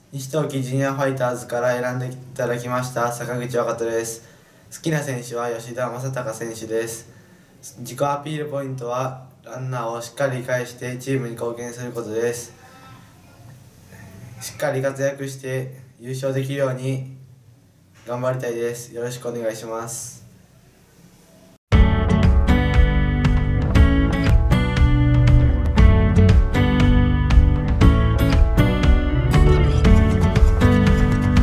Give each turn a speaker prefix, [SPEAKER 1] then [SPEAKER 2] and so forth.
[SPEAKER 1] 西東京ジュニアファイターズから選んでいただきました坂口若人です。好きな選手は吉田正尚選手です。自己アピールポイントはランナーをしっかり返してチームに貢献することです。しっかり活躍して優勝できるように頑張りたいです。よろしくお願いします。